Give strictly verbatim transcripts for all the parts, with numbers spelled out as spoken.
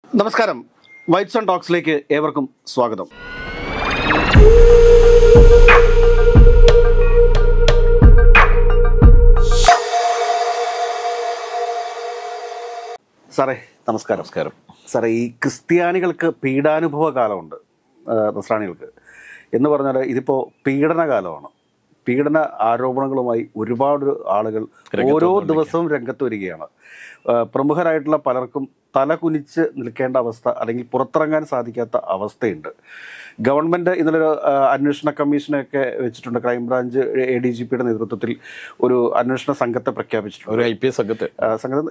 നമസ്കാരം, whites and ടോക്സിലേക്ക് ഏവർക്കും സ്വാഗതം. സാറേ നമസ്കാരം. നമസ്കാരം സാറേ, ഈ ക്രിസ്ത്യാനികൾക്ക് പീഡാനുഭവ കാലമുണ്ട്, നസ്രാണികൾക്ക് എന്ന് പറഞ്ഞാൽ ഇതിപ്പോൾ പീഡനകാലമാണ്. പീഡന ആരോപണങ്ങളുമായി ഒരുപാട് ആളുകൾ ഓരോ ദിവസവും രംഗത്ത് വരികയാണ്. പ്രമുഖരായിട്ടുള്ള പലർക്കും തല കുനിച്ച് നിൽക്കേണ്ട അവസ്ഥ അല്ലെങ്കിൽ പുറത്തിറങ്ങാൻ സാധിക്കാത്ത അവസ്ഥയുണ്ട്. ഗവൺമെൻറ് ഇന്നലെ അന്വേഷണ കമ്മീഷനൊക്കെ വെച്ചിട്ടുണ്ട്. ക്രൈംബ്രാഞ്ച് എ ഡി ജി പിയുടെ നേതൃത്വത്തിൽ ഒരു അന്വേഷണ സംഘത്തെ പ്രഖ്യാപിച്ചിട്ടുണ്ട്, ഒരു ഐ പി എസ് സംഘത്തെ സംഘത്തെ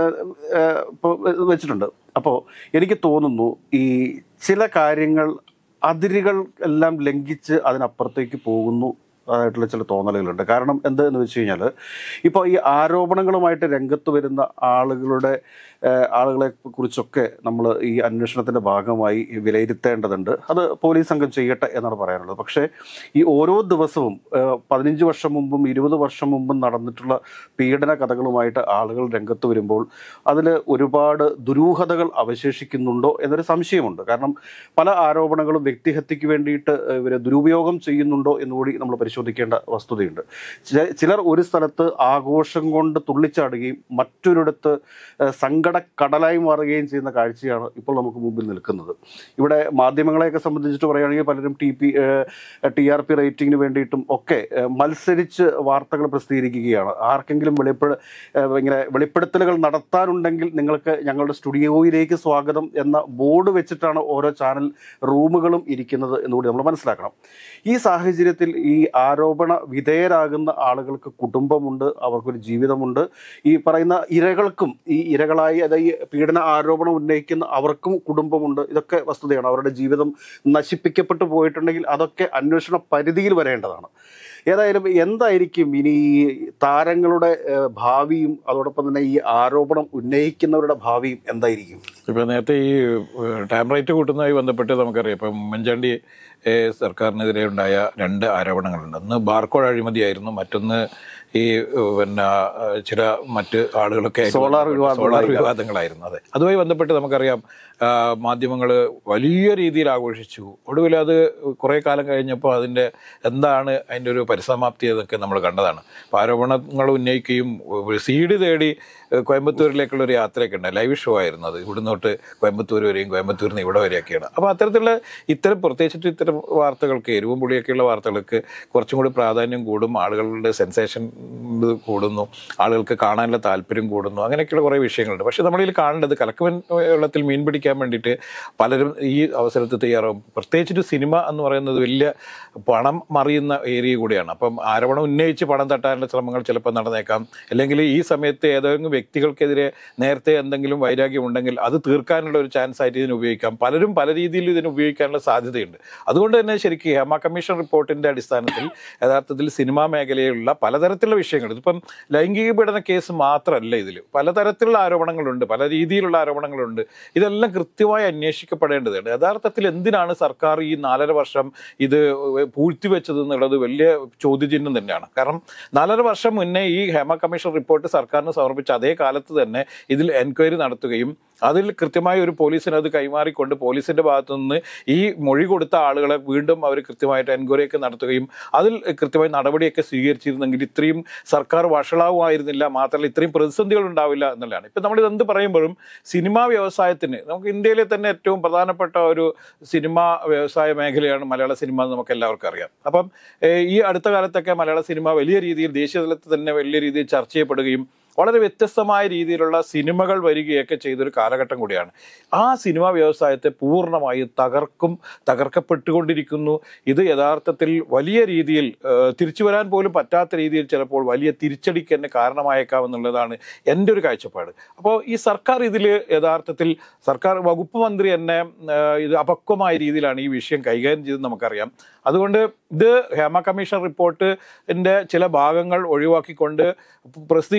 ഇപ്പോൾ വെച്ചിട്ടുണ്ട്. അപ്പോൾ എനിക്ക് തോന്നുന്നു ഈ ചില കാര്യങ്ങൾ അതിരുകൾ എല്ലാം ലംഘിച്ച് അതിനപ്പുറത്തേക്ക് പോകുന്നു ആയിട്ടുള്ള ചില തോന്നലുകളുണ്ട്. കാരണം എന്തെന്ന് വെച്ച് കഴിഞ്ഞാൽ, ഇപ്പോൾ ഈ ആരോപണങ്ങളുമായിട്ട് രംഗത്ത് വരുന്ന ആളുകളുടെ ആളുകളെ കുറിച്ചൊക്കെ നമ്മൾ ഈ അന്വേഷണത്തിൻ്റെ ഭാഗമായി വിലയിരുത്തേണ്ടതുണ്ട്. അത് പോലീസ് സംഘം ചെയ്യട്ടെ എന്നാണ് പറയാനുള്ളത്. പക്ഷേ ഈ ഓരോ ദിവസവും പതിനഞ്ച് വർഷം മുമ്പും ഇരുപത് വർഷം മുമ്പും നടന്നിട്ടുള്ള പീഡന കഥകളുമായിട്ട് ആളുകൾ രംഗത്ത് വരുമ്പോൾ അതിൽ ഒരുപാട് ദുരൂഹതകൾ അവശേഷിക്കുന്നുണ്ടോ എന്നൊരു സംശയമുണ്ട്. കാരണം പല ആരോപണങ്ങളും വ്യക്തിഹത്യക്ക് വേണ്ടിയിട്ട് ഇവർ ദുരുപയോഗം ചെയ്യുന്നുണ്ടോ എന്നുകൂടി നമ്മൾ പരിശോധിക്കേണ്ട വസ്തുതയുണ്ട്. ചിലർ ഒരു സ്ഥലത്ത് ആഘോഷം കൊണ്ട് തുള്ളിച്ചാടുകയും മറ്റൊരിടത്ത് സങ്കട കടലായി മാറുകയും ചെയ്യുന്ന കാഴ്ചയാണ് ഇപ്പോൾ നമുക്ക് മുമ്പിൽ നിൽക്കുന്നത്. ഇവിടെ മാധ്യമങ്ങളെയൊക്കെ സംബന്ധിച്ചിട്ട് പറയുകയാണെങ്കിൽ പലരും T P T R P റേറ്റിങ്ങിന് വേണ്ടിയിട്ടും ഒക്കെ മത്സരിച്ച് വാർത്തകൾ പ്രസിദ്ധീകരിക്കുകയാണ്. ആർക്കെങ്കിലും വെളിപ്പെട ഇങ്ങനെ വെളിപ്പെടുത്തലുകൾ നടത്താനുണ്ടെങ്കിൽ നിങ്ങൾക്ക് ഞങ്ങളുടെ സ്റ്റുഡിയോയിലേക്ക് സ്വാഗതം എന്ന ബോർഡ് വെച്ചിട്ടാണ് ഓരോ ചാനൽ റൂമുകളും ഇരിക്കുന്നത് എന്നുകൂടി നമ്മൾ മനസ്സിലാക്കണം. ഈ സാഹചര്യത്തിൽ ഈ ആരോപണ വിധേയരാകുന്ന ആളുകൾക്ക് കുടുംബമുണ്ട്, അവർക്കൊരു ജീവിതമുണ്ട്. ഈ പറയുന്ന ഇരകൾക്കും ഈ ഇരകളായി അതായത് പീഡന ആരോപണം ഉന്നയിക്കുന്ന അവർക്കും കുടുംബമുണ്ട്. ഇതൊക്കെ വസ്തുതയാണ്. അവരുടെ ജീവിതം നശിപ്പിക്കപ്പെട്ടു പോയിട്ടുണ്ടെങ്കിൽ അതൊക്കെ അന്വേഷണ പരിധിയിൽ വരേണ്ടതാണ്. ഏതായാലും എന്തായിരിക്കും ഇനി താരങ്ങളുടെ ഭാവിയും അതോടൊപ്പം തന്നെ ഈ ആരോപണം ഉന്നയിക്കുന്നവരുടെ ഭാവിയും എന്തായിരിക്കും? ഇപ്പോൾ നേരത്തെ ഈ ടാം റേറ്റ് കൂട്ടുന്നതുമായി ബന്ധപ്പെട്ട് നമുക്കറിയാം, ഇപ്പം ഉമ്മൻചാണ്ടി സർക്കാരിനെതിരെ ഉണ്ടായ രണ്ട് ആരോപണങ്ങളുണ്ട്. ഒന്ന് ബാർക്കോഡ് അഴിമതിയായിരുന്നു, മറ്റൊന്ന് ഈ പിന്നെ ചില മറ്റ് ആളുകളൊക്കെ സോളാർ സോളാർ വിവാദങ്ങളായിരുന്നു. അതെ, അതുമായി ബന്ധപ്പെട്ട് നമുക്കറിയാം മാധ്യമങ്ങൾ വലിയ രീതിയിൽ ആഘോഷിച്ചു. ഒടുവിൽ അത് കുറേ കാലം കഴിഞ്ഞപ്പോൾ അതിൻ്റെ എന്താണ് അതിൻ്റെ ഒരു പരിസമാപ്തി എന്നൊക്കെ നമ്മൾ കണ്ടതാണ്. അപ്പോൾ ആരോപണങ്ങൾ ഉന്നയിക്കുകയും സീഡ് തേടി കോയമ്പത്തൂരിലേക്കുള്ള ഒരു യാത്രയൊക്കെ ഉണ്ട്. ലൈവ് ഷോ ആയിരുന്നു അത്. ഇവിടുന്നോട്ട് കോയമ്പത്തൂർ വരെയും കോയമ്പത്തൂരിൽ നിന്ന് ഇവിടെ വരെയൊക്കെയാണ്. അപ്പോൾ അത്തരത്തിലുള്ള ഇത്തരം പ്രത്യേകിച്ചിട്ട് ഇത്തരം വാർത്തകൾക്ക് എരിവും പുളിയൊക്കെയുള്ള വാർത്തകൾക്ക് കുറച്ചും കൂടി പ്രാധാന്യം കൂടും, ആളുകളുടെ സെൻസേഷൻ കൂടുന്നു, ആളുകൾക്ക് കാണാനുള്ള താല്പര്യം കൂടുന്നു, അങ്ങനെയൊക്കെയുള്ള കുറേ വിഷയങ്ങളുണ്ട്. പക്ഷേ നമ്മളിൽ കാണേണ്ടത് കലക്കവൻ വെള്ളത്തിൽ മീൻ പിടിക്കാൻ വേണ്ടിയിട്ട് പലരും ഈ അവസരത്തിൽ തയ്യാറാവും. പ്രത്യേകിച്ചൊരു സിനിമ എന്ന് പറയുന്നത് വലിയ പണം മറിയുന്ന ഏരിയ കൂടിയാണ്. അപ്പം ആരോപണം ഉന്നയിച്ച് പണം തട്ടാനുള്ള ശ്രമങ്ങൾ ചിലപ്പോൾ നടന്നേക്കാം. അല്ലെങ്കിൽ ഈ സമയത്ത് ഏതെങ്കിലും വ്യക്തികൾക്കെതിരെ നേരത്തെ എന്തെങ്കിലും വൈരാഗ്യം ഉണ്ടെങ്കിൽ അത് തീർക്കാനുള്ള ഒരു ചാൻസ് ആയിട്ട് ഇതിന് ഉപയോഗിക്കാം. പലരും പല രീതിയിൽ ഇതിന് ഉപയോഗിക്കാനുള്ള സാധ്യതയുണ്ട്. അതുകൊണ്ട് തന്നെ ശരിക്കും ഹേമ കമ്മീഷൻ റിപ്പോർട്ടിൻ്റെ അടിസ്ഥാനത്തിൽ യഥാർത്ഥത്തിൽ സിനിമാ മേഖലയിലുള്ള പലതരത്തിലുള്ള വിഷയങ്ങൾ, ഇതിപ്പം ലൈംഗിക പീഡന കേസ് മാത്രമല്ല, ഇതിൽ പലതരത്തിലുള്ള ആരോപണങ്ങളുണ്ട്, പല രീതിയിലുള്ള ആരോപണങ്ങളുണ്ട്. ഇതെല്ലാം കൃത്യമായി അന്വേഷിക്കപ്പെടേണ്ടതുണ്ട്. യഥാർത്ഥത്തിൽ എന്തിനാണ് സർക്കാർ ഈ നാലര വർഷം ഇത് പൂഴ്ത്തിവെച്ചത് എന്നുള്ളത് വലിയ ചോദ്യചിഹ്നം തന്നെയാണ്. കാരണം നാലര വർഷം മുന്നേ ഈ ഹേമ കമ്മീഷൻ റിപ്പോർട്ട് സർക്കാരിന് സമർപ്പിച്ച അതേ കാലത്ത് തന്നെ ഇതിൽ എൻക്വയറി നടത്തുകയും അതിൽ കൃത്യമായി ഒരു പോലീസിന് അത് കൈമാറിക്കൊണ്ട് പോലീസിൻ്റെ ഭാഗത്തു നിന്ന് ഈ മൊഴി കൊടുത്ത ആളുകളെ വീണ്ടും അവർ കൃത്യമായിട്ട് എൻക്വയറിയൊക്കെ നടത്തുകയും അതിൽ കൃത്യമായി നടപടിയൊക്കെ സ്വീകരിച്ചിരുന്നെങ്കിൽ ഇത്രയും സർക്കാർ വഷളാവുമായിരുന്നില്ല, മാത്രമല്ല ഇത്രയും പ്രതിസന്ധികൾ ഉണ്ടാവില്ല എന്നുള്ളതാണ്. ഇപ്പം നമ്മളിത് എന്ത് പറയുമ്പോഴും സിനിമാ വ്യവസായത്തിന്, നമുക്ക് ഇന്ത്യയിലെ തന്നെ ഏറ്റവും പ്രധാനപ്പെട്ട ഒരു സിനിമാ വ്യവസായ മേഖലയാണ് മലയാള സിനിമ എന്ന് നമുക്ക് എല്ലാവർക്കും അറിയാം. അപ്പം ഈ അടുത്ത കാലത്തൊക്കെ മലയാള സിനിമ വലിയ രീതിയിൽ ദേശീയ തലത്തിൽ തന്നെ വലിയ രീതിയിൽ ചർച്ച ചെയ്യപ്പെടുകയും വളരെ വ്യത്യസ്തമായ രീതിയിലുള്ള സിനിമകൾ വരികയൊക്കെ ചെയ്തൊരു കാലഘട്ടം കൂടിയാണ്. ആ സിനിമാ വ്യവസായത്തെ പൂർണ്ണമായും തകർക്കും തകർക്കപ്പെട്ടുകൊണ്ടിരിക്കുന്നു. ഇത് യഥാർത്ഥത്തിൽ വലിയ രീതിയിൽ തിരിച്ചു വരാൻ പോലും പറ്റാത്ത രീതിയിൽ ചിലപ്പോൾ വലിയ തിരിച്ചടിക്ക് തന്നെ കാരണമായേക്കാം എന്നുള്ളതാണ് എൻ്റെ ഒരു കാഴ്ചപ്പാട്. അപ്പോൾ ഈ സർക്കാർ ഇതിൽ യഥാർത്ഥത്തിൽ സർക്കാർ വകുപ്പ് മന്ത്രി തന്നെ ഇത് അപക്വമായ രീതിയിലാണ് ഈ വിഷയം കൈകാര്യം ചെയ്തത് നമുക്കറിയാം. അതുകൊണ്ട് ഇത് ഹേമ കമ്മീഷൻ റിപ്പോർട്ടിൻ്റെ ചില ഭാഗങ്ങൾ ഒഴിവാക്കിക്കൊണ്ട് പ്രസിദ്ധീകരിക്കുന്നു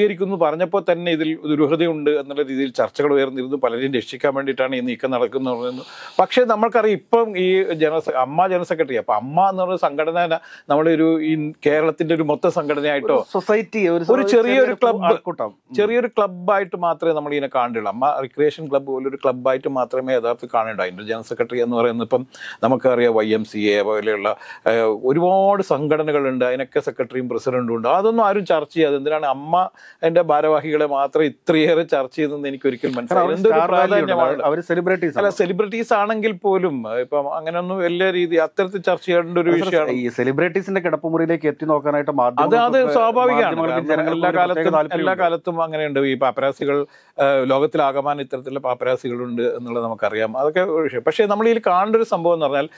പറഞ്ഞപ്പോൾ തന്നെ ഇതിൽ ദുരൂഹതയുണ്ട് എന്നുള്ള രീതിയിൽ ചർച്ചകൾ ഉയർന്നിരുന്നു. പലരെയും രക്ഷിക്കാൻ വേണ്ടിയിട്ടാണ് ഈ നീക്കം നടക്കുന്നത് പറയുന്നു. പക്ഷേ നമ്മൾക്കറിയാം ഇപ്പം ഈ ജന അമ്മ ജനറൽ സെക്രട്ടറി, അപ്പം അമ്മ എന്ന് പറയുന്ന സംഘടന നമ്മുടെ ഒരു ഈ കേരളത്തിന്റെ ഒരു മൊത്ത സംഘടനയായിട്ടോ സൊസൈറ്റി ഒരു ചെറിയൊരു ക്ലബ്ബ് ചെറിയൊരു ക്ലബ്ബായിട്ട് മാത്രമേ നമ്മൾ ഇതിനെ കാണുള്ളൂ. അമ്മ റിക്രിയേഷൻ ക്ലബ്ബ് പോലൊരു ക്ലബ്ബായിട്ട് മാത്രമേ യഥാർത്ഥത്തിൽ കാണേണ്ടൂ. അതിൻ്റെ ജനറൽ സെക്രട്ടറി എന്ന് പറയുന്നത് ഇപ്പം നമുക്കറിയാം വൈ എം സി എ പോലെയുള്ള ഒരുപാട് സംഘടനകളുണ്ട്, അതിനൊക്കെ സെക്രട്ടറിയും പ്രസിഡന്റും ഉണ്ട്. അതൊന്നും ആരും ചർച്ച ചെയ്യാതെ എന്തിനാണ് അമ്മ എൻ്റെ ഭാരവാഹികളെ മാത്രം ഇത്രയേറെ ചർച്ച ചെയ്തെന്ന് എനിക്ക് ഒരിക്കലും മനസ്സിലായി. എന്തൊരു പ്രാധാന്യമാണ്. സെലിബ്രിറ്റീസ് ആണെങ്കിൽ പോലും ഇപ്പം അങ്ങനെയൊന്നും വലിയ രീതി അത്തരത്തിൽ ചർച്ച ചെയ്യേണ്ട ഒരു വിഷയമാണ്. ഈ സെലിബ്രിറ്റീസിന്റെ കിടപ്പുമുറിയിലേക്ക് എത്തി നോക്കാനായിട്ട് അത് അത് സ്വാഭാവികമാണ്. എല്ലാ കാലത്തും എല്ലാ കാലത്തും അങ്ങനെയുണ്ട്. ഈ പാപ്പരാസികൾ ലോകത്തിലാകമാനം ഇത്തരത്തിലുള്ള പാപ്പരാസികളുണ്ട് എന്നുള്ളത് നമുക്കറിയാം. അതൊക്കെ വിഷയം. പക്ഷേ നമ്മൾ ഇതിൽ കാണേണ്ട ഒരു സംഭവം എന്ന് പറഞ്ഞാൽ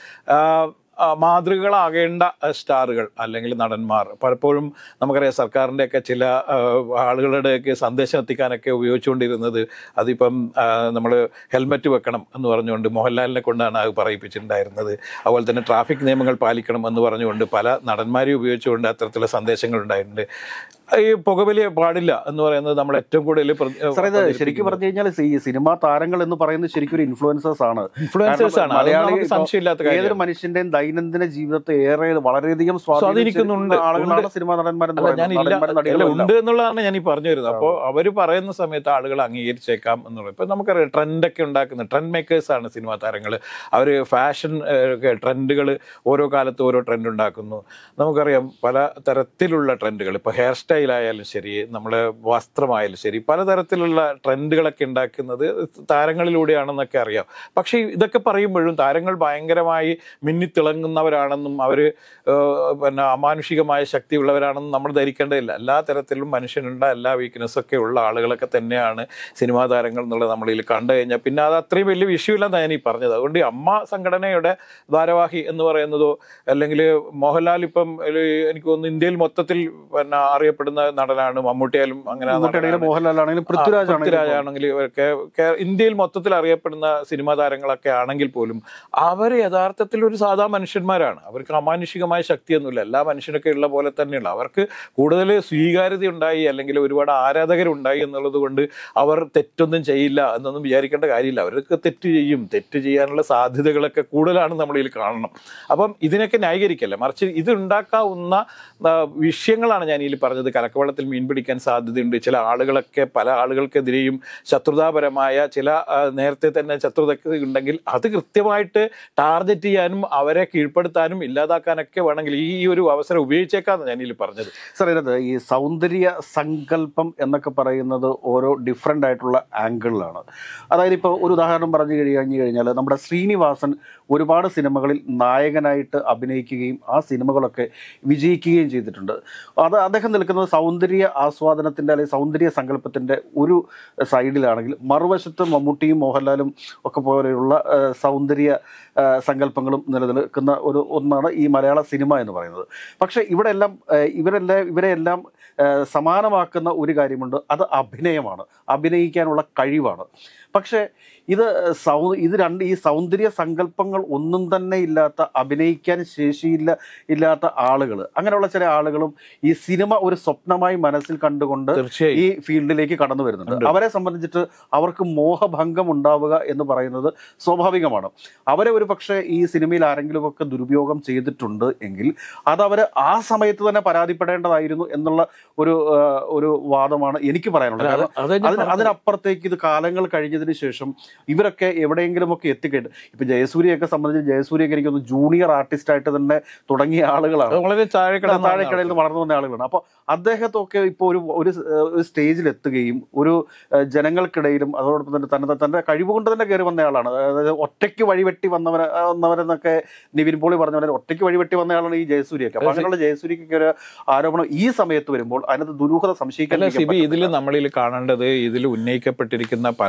മാതൃകളാകേണ്ട സ്റ്റാറുകൾ അല്ലെങ്കിൽ നടന്മാർ പലപ്പോഴും നമുക്കറിയാം സർക്കാരിൻ്റെയൊക്കെ ചില ആളുകളുടെയൊക്കെ സന്ദേശം എത്തിക്കാനൊക്കെ ഉപയോഗിച്ചുകൊണ്ടിരുന്നത് അതിപ്പം നമ്മൾ ഹെൽമറ്റ് വെക്കണം എന്ന് പറഞ്ഞുകൊണ്ട് മോഹൻലാലിനെ കൊണ്ടാണ് അത് പറയിപ്പിച്ചിട്ടുണ്ടായിരുന്നത്. അതുപോലെ തന്നെ ട്രാഫിക് നിയമങ്ങൾ പാലിക്കണം എന്ന് പറഞ്ഞുകൊണ്ട് പല നടന്മാരെയും ഉപയോഗിച്ചുകൊണ്ട് അത്തരത്തിലുള്ള സന്ദേശങ്ങൾ ഉണ്ടായിട്ടുണ്ട്. ഈ പുകവലി പാടില്ല എന്ന് പറയുന്നത് നമ്മൾ ഏറ്റവും കൂടുതൽ ശരിക്കും പറഞ്ഞു കഴിഞ്ഞാൽ ഈ സിനിമാ താരങ്ങൾ എന്ന് പറയുന്നത് ശരിക്കും ഒരു ഇൻഫ്ലുവൻസേഴ്സ് ആണ്. ഇൻഫ്ലുവൻസേഴ്സ് ആണ്. മലയാളി സംശയമില്ലാത്ത കാര്യം. ഏതൊരു മനുഷ്യന്റെയും ദൈനംദിന ജീവിതത്തെ ഏറെ വളരെയധികം സ്വാധീനിക്കുന്നുണ്ട് ആളുകളാണ് സിനിമാ നടന്മാരെന്ന് പറയുന്നത്. ഉണ്ട് എന്നുള്ളതാണ് ഞാൻ ഈ പറഞ്ഞു വരുന്നത്. അപ്പോൾ അവർ പറയുന്ന സമയത്ത് ആളുകൾ അംഗീകരിച്ചേക്കാം എന്നുള്ളത്. ഇപ്പൊ നമുക്കറിയാം ട്രെൻഡൊക്കെ ഉണ്ടാക്കുന്ന ട്രെൻഡ് മേക്കേഴ്സ് ആണ് സിനിമാ താരങ്ങൾ. അവർ ഫാഷൻ ട്രെൻഡുകൾ ഓരോ കാലത്ത് ഓരോ ട്രെൻഡ് ഉണ്ടാക്കുന്നു. നമുക്കറിയാം പല തരത്തിലുള്ള ട്രെൻഡുകൾ, ഇപ്പൊ ഹെയർ സ്റ്റൈലായാലും ശരി, നമ്മുടെ വസ്ത്രമായാലും ശരി, പലതരത്തിലുള്ള ട്രെൻഡുകളൊക്കെ ഉണ്ടാക്കുന്നത് താരങ്ങളിലൂടെയാണെന്നൊക്കെ അറിയാം. പക്ഷേ ഇതൊക്കെ പറയുമ്പോഴും താരങ്ങൾ ഭയങ്കരമായി മിന്നിത്തിളങ്ങുന്നവരാണെന്നും അവർ പിന്നെ അമാനുഷികമായ ശക്തി ഉള്ളവരാണെന്നും നമ്മൾ ധരിക്കേണ്ടതില്ല. എല്ലാ തരത്തിലും മനുഷ്യനുണ്ട്, എല്ലാ വീക്ക്നെസ്സൊക്കെ ഉള്ള ആളുകളൊക്കെ തന്നെയാണ് സിനിമാ താരങ്ങൾ എന്നുള്ളത് നമ്മളിൽ കണ്ടു കഴിഞ്ഞാൽ പിന്നെ അത് അത്രയും വലിയ വിഷയമില്ലെന്നാണ് ഞാൻ ഈ പറഞ്ഞത്. അതുകൊണ്ട് ഈ അമ്മ സംഘടനയുടെ ഭാരവാഹി എന്ന് പറയുന്നതോ അല്ലെങ്കിൽ മോഹൻലാൽ ഇപ്പം എനിക്ക് തോന്നുന്നു ഇന്ത്യയിൽ മൊത്തത്തിൽ പിന്നെ അറിയപ്പെടുന്ന നടനാണ്. മമ്മൂട്ടിയായാലും അങ്ങനെ മോഹൻലാലാണെങ്കിലും പൃഥ്വിരാജാണെങ്കിലും ഇവരൊക്കെ ഇന്ത്യയിൽ മൊത്തത്തിൽ അറിയപ്പെടുന്ന സിനിമാ താരങ്ങളൊക്കെ ആണെങ്കിൽ പോലും അവർ യഥാർത്ഥത്തിൽ ഒരു സാധാ മനുഷ്യന്മാരാണ്. അവർക്ക് അമാനുഷികമായ ശക്തിയൊന്നുമില്ല. എല്ലാ മനുഷ്യനൊക്കെ ഉള്ള പോലെ തന്നെയുള്ള അവർക്ക് കൂടുതൽ സ്വീകാര്യത ഉണ്ടായി അല്ലെങ്കിൽ ഒരുപാട് ആരാധകരുണ്ടായി എന്നുള്ളത് കൊണ്ട് അവർ തെറ്റൊന്നും ചെയ്യില്ല എന്നൊന്നും വിചാരിക്കേണ്ട കാര്യമില്ല. അവർക്ക് തെറ്റ് ചെയ്യും. തെറ്റ് ചെയ്യാനുള്ള സാധ്യതകളൊക്കെ കൂടുതലാണ് നമ്മൾ ഇതിൽ കാണണം. അപ്പം ഇതിനൊക്കെ ന്യായീകരിക്കല്ല, മറിച്ച് ഇത് ഉണ്ടാക്കാവുന്ന വിഷയങ്ങളാണ് ഞാൻ ഇതിൽ പറഞ്ഞത്. കലക്കവെള്ളത്തിൽ മീൻ പിടിക്കാൻ സാധ്യതയുണ്ട്. ചില ആളുകളൊക്കെ പല ആളുകൾക്കെതിരെയും ശത്രുതാപരമായ ചില നേരത്തെ തന്നെ ശത്രുതയൊക്കെ ഉണ്ടെങ്കിൽ അത് കൃത്യമായിട്ട് ടാർഗറ്റ് ചെയ്യാനും അവരെ കീഴ്പ്പെടുത്താനും ഇല്ലാതാക്കാനൊക്കെ വേണമെങ്കിൽ ഈ ഒരു അവസരം ഉപയോഗിച്ചേക്കാന്ന് ഞാൻ ഇതിൽ പറഞ്ഞത്. സാർ, ഇതിനകത്ത് ഈ സൗന്ദര്യ സങ്കല്പം എന്നൊക്കെ പറയുന്നത് ഓരോ ഡിഫറെൻ്റ് ആയിട്ടുള്ള ആംഗിളിലാണ്. അതായത് ഇപ്പോൾ ഒരു ഉദാഹരണം പറഞ്ഞു കഴിഞ്ഞു കഴിഞ്ഞാൽ നമ്മുടെ ശ്രീനിവാസൻ ഒരുപാട് സിനിമകളിൽ നായകനായിട്ട് അഭിനയിക്കുകയും ആ സിനിമകളൊക്കെ വിജയിക്കുകയും ചെയ്തിട്ടുണ്ട്. അത് അദ്ദേഹം നിൽക്കുന്നത് സൗന്ദര്യ ആസ്വാദനത്തിൻ്റെ അല്ലെങ്കിൽ സൗന്ദര്യ സങ്കല്പത്തിൻ്റെ ഒരു സൈഡിലാണെങ്കിൽ മറുവശത്ത് മമ്മൂട്ടിയും മോഹൻലാലും ഒക്കെ പോലെയുള്ള സൗന്ദര്യ സങ്കല്പങ്ങളും നിലനിൽക്കുന്ന ഒരു ഒന്നാണ് ഈ മലയാള സിനിമ എന്ന് പറയുന്നത്. പക്ഷേ ഇവിടെ എല്ലാം ഇവരെല്ലാം ഇവരെല്ലാം സമാനമാക്കുന്ന ഒരു കാര്യമുണ്ട്. അത് അഭിനയമാണ്, അഭിനയിക്കാനുള്ള കഴിവാണ്. പക്ഷേ ഇത് സൗ ഇത് രണ്ട് ഈ സൗന്ദര്യ സങ്കല്പങ്ങൾ ഒന്നും തന്നെ ഇല്ലാത്ത, അഭിനയിക്കാൻ ശേഷിയില്ല ഇല്ലാത്ത ആളുകൾ, അങ്ങനെയുള്ള ചില ആളുകളും ഈ സിനിമ ഒരു സ്വപ്നമായി മനസ്സിൽ കണ്ടുകൊണ്ട് ഈ ഫീൽഡിലേക്ക് കടന്നു വരുന്നുണ്ട്. അവരെ സംബന്ധിച്ചിട്ട് അവർക്ക് മോഹഭംഗം ഉണ്ടാവുക എന്ന് പറയുന്നത് സ്വാഭാവികമാണ്. അവരെ ഒരു പക്ഷേ ഈ സിനിമയിൽ ആരെങ്കിലുമൊക്കെ ദുരുപയോഗം ചെയ്തിട്ടുണ്ട് എങ്കിൽ അതവർ ആ സമയത്ത് തന്നെ പരാതിപ്പെടേണ്ടതായിരുന്നു എന്നുള്ള ഒരു ഒരു വാദമാണ് എനിക്ക് പറയാനുള്ളത്. കാരണം അതിനപ്പുറത്തേക്ക് ഇത് കാലങ്ങൾ കഴിഞ്ഞതിന് ശേഷം ഇവരൊക്കെ എവിടെയെങ്കിലുമൊക്കെ എത്തിക്കേണ്ട. ഇപ്പൊ ജയസൂര്യയൊക്കെ സംബന്ധിച്ച് ജയസൂര്യയൊക്കെ എനിക്കൊന്ന് ജൂനിയർ ആർട്ടിസ്റ്റ് ആയിട്ട് തന്നെ തുടങ്ങിയ ആളുകളാണ്, വളരെ താഴെക്കടയിൽ നിന്ന് വളർന്നു വന്ന ആളുകളാണ്. അപ്പോൾ അദ്ദേഹത്തൊക്കെ ഇപ്പോൾ ഒരു ഒരു സ്റ്റേജിൽ എത്തുകയും ഒരു ജനങ്ങൾക്കിടയിലും അതോടൊപ്പം തന്നെ തന്നെ തന്റെ കഴിവ് കൊണ്ട് തന്നെ കയറി വന്ന ആളാണ്. അതായത് ഒറ്റയ്ക്ക് വഴിവെട്ടി വന്നവരെ വന്നവരെന്നൊക്കെ നിവിൻ പോളി പറഞ്ഞ പോലെ ഒറ്റയ്ക്ക് വഴിവെട്ടി വന്ന ആളാണ് ഈ ജയസൂര്യയൊക്കെ. അപ്പോൾ അങ്ങനെയുള്ള ജയസൂര്യക്കൊക്കെ ഒരു ആരോപണം ഈ സമയത്ത് വരുമ്പോൾ അതിനകത്ത് ദുരൂഹത സംശയിക്കാൻ. ഇതിൽ നമ്മളിൽ കാണേണ്ടത് ഇതിൽ ഉന്നയിക്കപ്പെട്ടിരിക്കുന്ന പലതരത്തിലുള്ള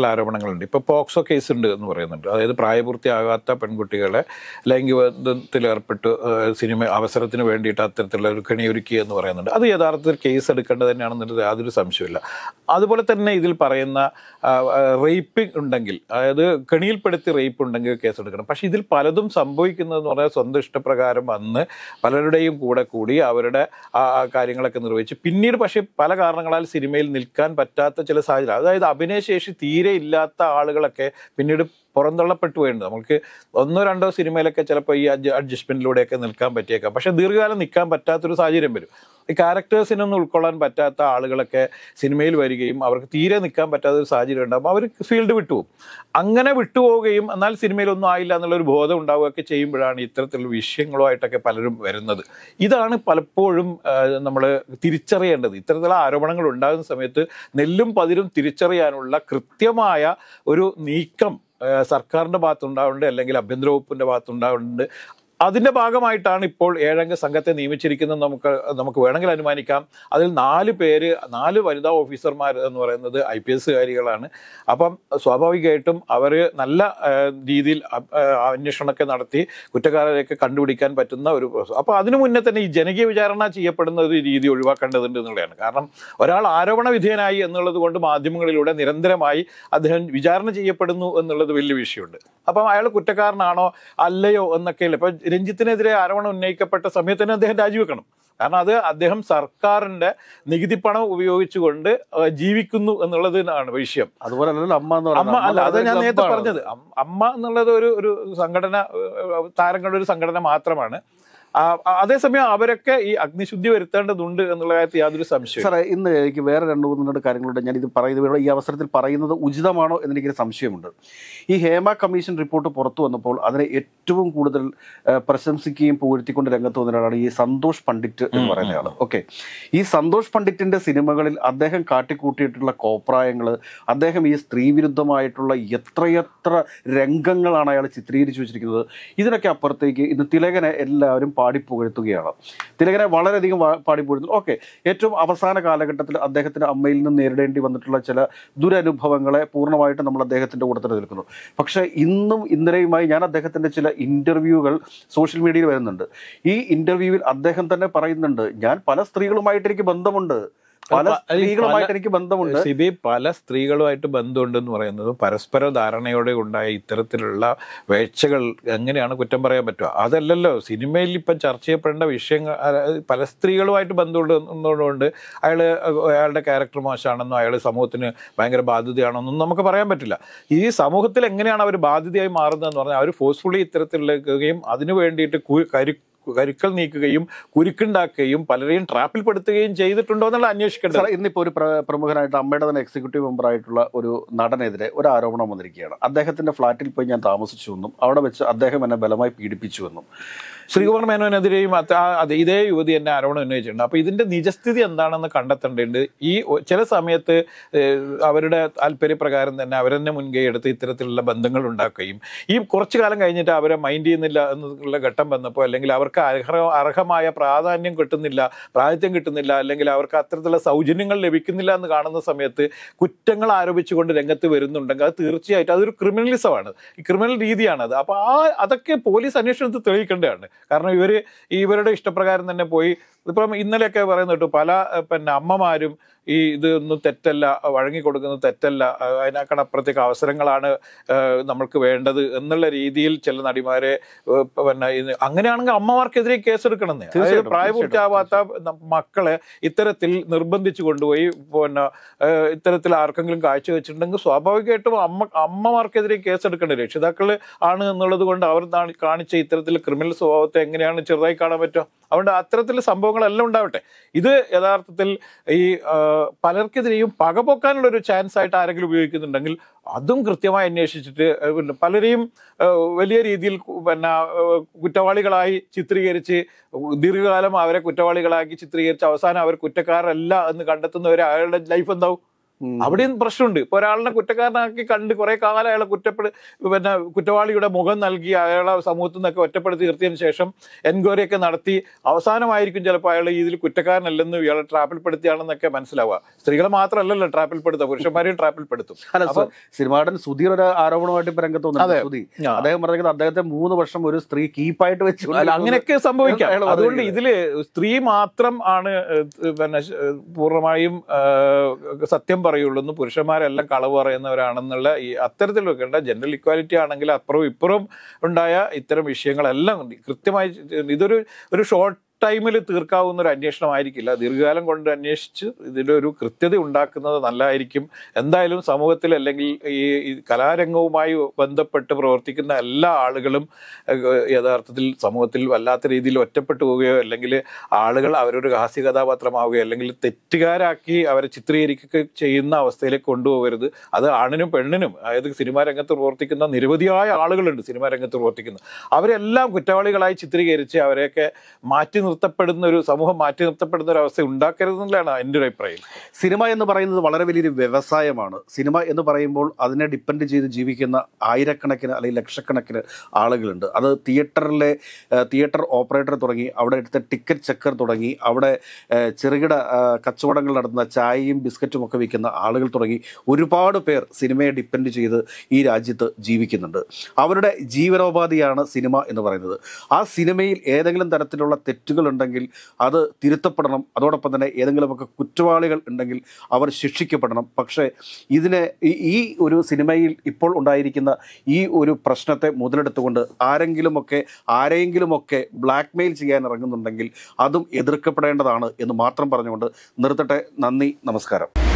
ഇത്തരത്തിലുള്ള ആരോപണങ്ങളുണ്ട്. ഇപ്പോൾ പോക്സോ കേസ് ഉണ്ട് എന്ന് പറയുന്നുണ്ട്. അതായത് പ്രായപൂർത്തിയാകാത്ത പെൺകുട്ടികളെ ലൈംഗിക ബന്ധത്തിലേർപ്പെട്ട് സിനിമ അവസരത്തിന് വേണ്ടിയിട്ട് അത്തരത്തിലുള്ള ഒരു കെണിയൊരുക്കി എന്ന് പറയുന്നുണ്ട്. അത് യഥാർത്ഥത്തിൽ കേസ് എടുക്കേണ്ടത് തന്നെയാണെന്നുള്ളത് യാതൊരു സംശയമില്ല. അതുപോലെ തന്നെ ഇതിൽ പറയുന്ന റേപ്പിംഗ് ഉണ്ടെങ്കിൽ, അതായത് കെണിയിൽപ്പെടുത്തി റേപ്പ് ഉണ്ടെങ്കിൽ കേസ് എടുക്കണം. പക്ഷേ ഇതിൽ പലതും സംഭവിക്കുന്നതെന്ന് പറഞ്ഞാൽ സ്വന്തം ഇഷ്ടപ്രകാരം വന്ന് പലരുടെയും കൂടെ കൂടി അവരുടെ ആ കാര്യങ്ങളൊക്കെ നിർവഹിച്ച് പിന്നീട് പക്ഷേ പല കാരണങ്ങളാൽ സിനിമയിൽ നിൽക്കാൻ പറ്റാത്ത ചില സാഹചര്യം, അതായത് അഭിനയശേഷി തീരെ ഇല്ലാത്ത ആളുകളൊക്കെ പിന്നീട് പുറന്തള്ളപ്പെട്ടു പോയിട്ടുണ്ട്. നമുക്ക് ഒന്നോ രണ്ടോ സിനിമയിലൊക്കെ ചിലപ്പോൾ ഈ അഡ്ജ അഡ്ജസ്റ്റ്മെൻറ്റിലൂടെയൊക്കെ നിൽക്കാൻ പറ്റിയേക്കാം. പക്ഷേ ദീർഘകാലം നിൽക്കാൻ പറ്റാത്തൊരു സാഹചര്യം വരും. ഈ ക്യാരക്ടേഴ്സിനൊന്നും ഉൾക്കൊള്ളാൻ പറ്റാത്ത ആളുകളൊക്കെ സിനിമയിൽ വരികയും അവർക്ക് തീരെ നിൽക്കാൻ പറ്റാത്തൊരു സാഹചര്യം ഉണ്ടാകുമ്പോൾ അവർ ഫീൽഡ് വിട്ടുപോകും. അങ്ങനെ വിട്ടുപോവുകയും എന്നാൽ സിനിമയിലൊന്നും ആയില്ല എന്നുള്ളൊരു ബോധം ഉണ്ടാവുകയൊക്കെ ചെയ്യുമ്പോഴാണ് ഇത്തരത്തിലുള്ള വിഷയങ്ങളുമായിട്ടൊക്കെ പലരും വരുന്നത്. ഇതാണ് പലപ്പോഴും നമ്മൾ തിരിച്ചറിയേണ്ടത്. ഇത്തരത്തിലുള്ള ആരോപണങ്ങൾ ഉണ്ടാകുന്ന സമയത്ത് നെല്ലും പതിരും തിരിച്ചറിയാനുള്ള കൃത്യമായ ഒരു നീക്കം സർക്കാരിൻ്റെ ഭാഗത്തുണ്ടാവുന്നുണ്ട്, അല്ലെങ്കിൽ ആഭ്യന്തര വകുപ്പിൻ്റെ ഭാഗത്തുണ്ടാവുന്നുണ്ട്. അതിൻ്റെ ഭാഗമായിട്ടാണ് ഇപ്പോൾ ഏഴംഗ സംഘത്തെ നിയമിച്ചിരിക്കുന്നത്. നമുക്ക് നമുക്ക് വേണമെങ്കിൽ അനുമാനിക്കാം അതിൽ നാല് പേര് നാല് വനിതാ ഓഫീസർമാർ എന്ന് പറയുന്നത് ഐ പി എസ്സുകാരികളാണ്. അപ്പം സ്വാഭാവികമായിട്ടും അവർ നല്ല രീതിയിൽ അന്വേഷണമൊക്കെ നടത്തി കുറ്റക്കാരെയൊക്കെ കണ്ടുപിടിക്കാൻ പറ്റുന്ന ഒരു പ്രോസസ്. അപ്പോൾ അതിനു മുന്നേ തന്നെ ഈ ജനകീയ വിചാരണ ചെയ്യപ്പെടുന്ന ഒരു രീതി ഒഴിവാക്കേണ്ടതുണ്ട് എന്നുള്ളതാണ്. കാരണം ഒരാൾ ആരോപണ വിധേയനായി എന്നുള്ളത് കൊണ്ട് മാധ്യമങ്ങളിലൂടെ നിരന്തരമായി അദ്ദേഹം വിചാരണ ചെയ്യപ്പെടുന്നു എന്നുള്ളത് വലിയ വിഷയമുണ്ട്. അപ്പം അയാൾ കുറ്റക്കാരനാണോ അല്ലയോ എന്നൊക്കെയല്ല. ഇപ്പം രഞ്ജിത്തിനെതിരെ ആരോപണം ഉന്നയിക്കപ്പെട്ട സമയത്ത് തന്നെ അദ്ദേഹം രാജിവെക്കണം. കാരണം അത് അദ്ദേഹം സർക്കാരിന്റെ നികുതി പണം ഉപയോഗിച്ചുകൊണ്ട് ജീവിക്കുന്നു എന്നുള്ളതിനാണ് വിഷയം. അതുപോലെ അമ്മ അമ്മ അല്ല, അത് ഞാൻ നേരത്തെ പറഞ്ഞത്. അമ്മ എന്നുള്ളത് ഒരു ഒരു സംഘടന, താരങ്ങളുടെ ഒരു സംഘടന മാത്രമാണ്. അതേസമയം അവരൊക്കെ ഈ അഗ്നിശുദ്ധി വരുത്തേണ്ടതുണ്ട് എന്നുള്ള കാര്യത്തിൽ യാതൊരു സംശയം. സാറേ, ഇന്ന് എനിക്ക് വേറെ രണ്ട് മൂന്ന് കാര്യങ്ങളുണ്ട്. ഞാൻ ഇത് പറയുന്നത് ഈ അവസരത്തിൽ പറയുന്നത് ഉചിതമാണോ എന്നെനിക്കൊരു സംശയമുണ്ട്. ഈ ഹേമ കമ്മീഷൻ റിപ്പോർട്ട് പുറത്തു വന്നപ്പോൾ അതിനെ ഏറ്റവും കൂടുതൽ പ്രശംസിക്കുകയും പുകഴ്ത്തിക്കൊണ്ട് രംഗത്ത് വന്ന ഒരാളാണ് ഈ സന്തോഷ് പണ്ഡിറ്റ് എന്ന് പറയുന്ന ആൾ. ഓക്കെ, ഈ സന്തോഷ് പണ്ഡിറ്റിന്റെ സിനിമകളിൽ അദ്ദേഹം കാട്ടിക്കൂട്ടിയിട്ടുള്ള കോപ്രായങ്ങൾ, അദ്ദേഹം ഈ സ്ത്രീവിരുദ്ധമായിട്ടുള്ള എത്രയെത്ര രംഗങ്ങളാണ് അയാൾ ചിത്രീകരിച്ചു വെച്ചിരിക്കുന്നത്. ഇതിനൊക്കെ അപ്പുറത്തേക്ക് ഇന്ന് തിലകനെ എല്ലാവരും പാടിപ്പുകഴ്ത്തുകയാണ്. തിലകനെ വളരെയധികം പാടിപ്പുകഴ്ത്തുന്നു. ഓക്കെ, ഏറ്റവും അവസാന കാലഘട്ടത്തിൽ അദ്ദേഹത്തിന്റെ അമ്മയിൽ നിന്ന് നേരിടേണ്ടി വന്നിട്ടുള്ള ചില ദുരനുഭവങ്ങളെ പൂർണ്ണമായിട്ട് നമ്മൾ അദ്ദേഹത്തിന്റെ കൂട്ടത്തിൽ നിൽക്കുന്നു. പക്ഷെ ഇന്നും ഇന്നലെയുമായി ഞാൻ അദ്ദേഹത്തിന്റെ ചില ഇന്റർവ്യൂകൾ സോഷ്യൽ മീഡിയയിൽ വരുന്നുണ്ട്. ഈ ഇന്റർവ്യൂവിൽ അദ്ദേഹം തന്നെ പറയുന്നുണ്ട്, ഞാൻ പല സ്ത്രീകളുമായിട്ട് എനിക്ക് ബന്ധമുണ്ട്, പല സ്ത്രീകളുമായിട്ട് എനിക്ക് ബന്ധമുണ്ട്. സിബി, പല സ്ത്രീകളുമായിട്ട് ബന്ധമുണ്ടെന്ന് പറയുന്നത് പരസ്പര ധാരണയോടെ ഉണ്ടായ ഇത്തരത്തിലുള്ള വീഴ്ചകൾ എങ്ങനെയാണ് കുറ്റം പറയാൻ പറ്റുക? അതല്ലല്ലോ സിനിമയിൽ ഇപ്പം ചർച്ച ചെയ്യപ്പെടേണ്ട വിഷയങ്ങൾ. പല സ്ത്രീകളുമായിട്ട് ബന്ധമുണ്ടെന്നുകൊണ്ട് അയാൾ അയാളുടെ ക്യാരക്ടർ മോശമാണെന്നോ അയാൾ സമൂഹത്തിന് ഭയങ്കര ബാധ്യതയാണെന്നൊന്നും നമുക്ക് പറയാൻ പറ്റില്ല. ഈ സമൂഹത്തിൽ എങ്ങനെയാണ് അവർ ബാധ്യതയായി മാറുന്നതെന്ന് പറഞ്ഞാൽ അവർ ഫോഴ്സ്ഫുള്ളി ഇത്തരത്തിലേക്കുകയും അതിനു വേണ്ടിയിട്ട് കരു കരുക്കൾ നീക്കുകയും കുരുക്കുണ്ടാക്കുകയും പലരെയും ട്രാപ്പിൽപ്പെടുത്തുകയും ചെയ്തിട്ടുണ്ടോ എന്നുള്ള അന്വേഷിക്കേണ്ടത്. ഇന്നിപ്പോൾ ഒരു പ്രമുഖനായിട്ട് അമ്മയുടെ തന്നെ എക്സിക്യൂട്ടീവ് മെമ്പറായിട്ടുള്ള ഒരു നടനെതിരെ ഒരു ആരോപണം വന്നിരിക്കുകയാണ്. അദ്ദേഹത്തിന്റെ ഫ്ളാറ്റിൽ പോയി ഞാൻ താമസിച്ചു എന്നും അവിടെ വെച്ച് അദ്ദേഹം എന്നെ ബലമായി പീഡിപ്പിച്ചു എന്നും ശ്രീകുമാർ മേനോനെതിരെയും അത് ഇതേ യുവതി എന്നെ ആരോപണം ഉന്നയിച്ചിട്ടുണ്ട്. അപ്പോൾ ഇതിൻ്റെ നിജസ്ഥിതി എന്താണെന്ന് കണ്ടെത്തേണ്ടതുണ്ട്. ഈ ചില സമയത്ത് അവരുടെ താല്പര്യപ്രകാരം തന്നെ അവരെന്നെ മുൻകൈ എടുത്ത് ഇത്തരത്തിലുള്ള ബന്ധങ്ങൾ ഉണ്ടാക്കുകയും ഈ കുറച്ചു കാലം കഴിഞ്ഞിട്ട് അവരെ മൈൻഡ് ചെയ്യുന്നില്ല എന്നുള്ള ഘട്ടം വന്നപ്പോൾ, അല്ലെങ്കിൽ അവർക്ക് അർഹ അർഹമായ പ്രാധാന്യം കിട്ടുന്നില്ല, പ്രാതിനിധ്യം കിട്ടുന്നില്ല, അല്ലെങ്കിൽ അവർക്ക് അത്തരത്തിലുള്ള സൗജന്യങ്ങൾ ലഭിക്കുന്നില്ല എന്ന് കാണുന്ന സമയത്ത് കുറ്റങ്ങൾ ആരോപിച്ചുകൊണ്ട് രംഗത്ത് വരുന്നുണ്ടെങ്കിൽ അത് തീർച്ചയായിട്ടും അതൊരു ക്രിമിനലിസമാണ്, ഈ ക്രിമിനൽ രീതിയാണത്. അപ്പോൾ ആ അതൊക്കെ പോലീസ് അന്വേഷണത്തിൽ തെളിയിക്കേണ്ടതാണ്. കാരണം ഇവർ ഇവരുടെ ഇഷ്ടപ്രകാരം തന്നെ പോയി, ഇപ്പം ഇന്നലെയൊക്കെ പറയുന്ന കേട്ടു പല പിന്നെ അമ്മമാരും ഈ ഇതൊന്നും തെറ്റല്ല, വഴങ്ങിക്കൊടുക്കുന്നത് തെറ്റല്ല, അതിനേക്കാളപ്പുറത്തേക്ക് അവസരങ്ങളാണ് നമ്മൾക്ക് വേണ്ടത് എന്നുള്ള രീതിയിൽ ചില നടിമാരെ പിന്നെ അങ്ങനെയാണെങ്കിൽ അമ്മമാർക്കെതിരെ കേസെടുക്കണമെന്ന്. അതായത് പ്രായപൂർത്തിയാവാത്ത മക്കളെ ഇത്തരത്തിൽ നിർബന്ധിച്ചു കൊണ്ടുപോയി പിന്നെ ഇത്തരത്തിൽ ആർക്കെങ്കിലും കാഴ്ചവെച്ചിട്ടുണ്ടെങ്കിൽ സ്വാഭാവികമായിട്ടും അമ്മ അമ്മമാർക്കെതിരെ കേസെടുക്കേണ്ടത് രക്ഷിതാക്കൾ ആണ് എന്നുള്ളത് കൊണ്ട് അവർ കാണിച്ച ഇത്തരത്തിൽ ക്രിമിനൽ സ്വഭാവത്തെ എങ്ങനെയാണ് ചെറുതായി കാണാൻ പറ്റുക? അതുകൊണ്ട് അത്തരത്തിലുള്ള സംഭവങ്ങളെല്ലാം ഉണ്ടാവട്ടെ. ഇത് യഥാർത്ഥത്തിൽ ഈ പലർക്കെതിരെയും പകപോക്കാനുള്ള ഒരു ചാൻസ് ആയിട്ട് ആരെങ്കിലും ഉപയോഗിക്കുന്നുണ്ടെങ്കിൽ അതും കൃത്യമായി അന്വേഷിച്ചിട്ട് പലരെയും വലിയ രീതിയിൽ പിന്നെ കുറ്റവാളികളായി ചിത്രീകരിച്ച് ദീർഘകാലം അവരെ കുറ്റവാളികളാക്കി ചിത്രീകരിച്ച് അവസാനം അവർ കുറ്റക്കാരല്ല എന്ന് കണ്ടെത്തുന്നവരെ അയാളുടെ ലൈഫ് എന്താവും? അവിടെയും പ്രശ്നമുണ്ട്. ഇപ്പൊ ഒരാളിനെ കുറ്റക്കാരനാക്കി കണ്ട് കുറെ കാലം അയാളെ കുറ്റപ്പെടു പിന്നെ കുറ്റവാളിയുടെ മുഖം നൽകി അയാളെ സമൂഹത്തിൽ നിന്നൊക്കെ ഒറ്റപ്പെടുത്തി നിർത്തിയതിനു ശേഷം എൻക്വയറി ഒക്കെ നടത്തി അവസാനമായിരിക്കും ചിലപ്പോൾ അയാൾ ഇതിൽ കുറ്റക്കാരനല്ലെന്ന് ഇയാളെ ട്രാപ്പിൽപ്പെടുത്തിയാണെന്നൊക്കെ മനസ്സിലാവുക. സ്ത്രീകളെ മാത്രമല്ലല്ലോ ട്രാപ്പിൽപ്പെടുത്തുക, പുരുഷന്മാരെയും ട്രാപ്പിൽപ്പെടുത്തും. അല്ല, സിനിമാടൻ സുധീർ ഒരു ആരോപണമായിട്ട് ഇപ്പൊ രംഗത്ത് വന്നു. സുധി അദ്ദേഹം പറഞ്ഞത് അദ്ദേഹത്തെ മൂന്ന് വർഷം ഒരു സ്ത്രീ കീപ്പായിട്ട് വെച്ചു. അല്ല, അങ്ങനെയൊക്കെ സംഭവിക്കാം. അതുകൊണ്ട് ഇതില് സ്ത്രീ മാത്രം ആണ് പിന്നെ പൂർണ്ണമായും സത്യം പറയുള്ളൂ, പുരുഷന്മാരെല്ലാം കളവ് പറയുന്നവരാണെന്നുള്ള ഈ അത്തരത്തിലൊക്കെ ഉണ്ട്. ജനറൽ ഇക്വാലിറ്റി ആണെങ്കിൽ അപ്പുറവും ഇപ്പുറവും ഉണ്ടായ ഇത്തരം വിഷയങ്ങളെല്ലാം കൃത്യമായി ഇതൊരു ഒരു ഷോർട്ട് ടൈമിൽ തീർക്കാവുന്ന ഒരു അന്വേഷണമായിരിക്കില്ല. ദീർഘകാലം കൊണ്ട് അന്വേഷിച്ച് ഇതിൻ്റെ ഒരു കൃത്യത ഉണ്ടാക്കുന്നത് നല്ലതായിരിക്കും. എന്തായാലും സമൂഹത്തിൽ അല്ലെങ്കിൽ ഈ കലാരംഗവുമായി ബന്ധപ്പെട്ട് പ്രവർത്തിക്കുന്ന എല്ലാ ആളുകളും യഥാർത്ഥത്തിൽ സമൂഹത്തിൽ വല്ലാത്ത രീതിയിൽ ഒറ്റപ്പെട്ടു പോവുകയോ അല്ലെങ്കിൽ ആളുകൾ അവരൊരു ഹാസ്യ കഥാപാത്രമാവുകയോ അല്ലെങ്കിൽ തെറ്റുകാരാക്കി അവരെ ചിത്രീകരിക്കുകയോ ചെയ്യുന്ന അവസ്ഥയിലേക്ക് കൊണ്ടുപോകരുത്. അത് ആണിനും പെണ്ണിനും, അതായത് സിനിമാ രംഗത്ത് പ്രവർത്തിക്കുന്ന നിരവധിയായ ആളുകളുണ്ട് സിനിമാ രംഗത്ത് പ്രവർത്തിക്കുന്ന, അവരെല്ലാം കുറ്റവാളികളായി ചിത്രീകരിച്ച് അവരെയൊക്കെ മാറ്റി നിർത്തപ്പെടുന്ന ഒരു സമൂഹം മാറ്റി നിർത്തപ്പെടുന്ന ഒരു അവസ്ഥ ഉണ്ടാക്കരുതെന്നുള്ളതാണ് എൻ്റെ ഒരു അഭിപ്രായം. സിനിമ എന്ന് പറയുന്നത് വളരെ വലിയൊരു വ്യവസായമാണ്. സിനിമ എന്ന് പറയുമ്പോൾ അതിനെ ഡിപ്പെൻഡ് ചെയ്ത് ജീവിക്കുന്ന ആയിരക്കണക്കിന് അല്ലെങ്കിൽ ലക്ഷക്കണക്കിന് ആളുകളുണ്ട്. അത് തിയേറ്ററിലെ തിയേറ്റർ ഓപ്പറേറ്റർ തുടങ്ങി അവിടെ എടുത്ത ടിക്കറ്റ് ചെക്കർ തുടങ്ങി അവിടെ ചെറുകിട കച്ചവടങ്ങൾ നടത്തുന്ന ചായയും ബിസ്ക്കറ്റും ഒക്കെ വിൽക്കുന്ന ആളുകൾ തുടങ്ങി ഒരുപാട് പേർ സിനിമയെ ഡിപ്പെൻഡ് ചെയ്ത് ഈ രാജ്യത്ത് ജീവിക്കുന്നുണ്ട്. അവരുടെ ജീവനോപാധിയാണ് സിനിമ എന്ന് പറയുന്നത്. ആ സിനിമയിൽ ഏതെങ്കിലും തരത്തിലുള്ള തെറ്റുകൾ ഉണ്ടെങ്കിൽ അത് തിരുത്തപ്പെടണം. അതോടൊപ്പം തന്നെ ഏതെങ്കിലുമൊക്കെ കുറ്റവാളികൾ ഉണ്ടെങ്കിൽ അവർ ശിക്ഷിക്കപ്പെടണം. പക്ഷേ ഇതിനെ ഈ ഒരു സിനിമയിൽ ഇപ്പോൾ ഉണ്ടായിരിക്കുന്ന ഈ ഒരു പ്രശ്നത്തെ മുതലെടുത്തുകൊണ്ട് ആരെങ്കിലുമൊക്കെ ആരെങ്കിലുമൊക്കെ ബ്ലാക്ക് മെയിൽ ചെയ്യാൻ ഇറങ്ങുന്നുണ്ടെങ്കിൽ അതും എതിർക്കപ്പെടേണ്ടതാണ് എന്ന് മാത്രം പറഞ്ഞുകൊണ്ട് നിർത്തട്ടെ. നന്ദി, നമസ്കാരം.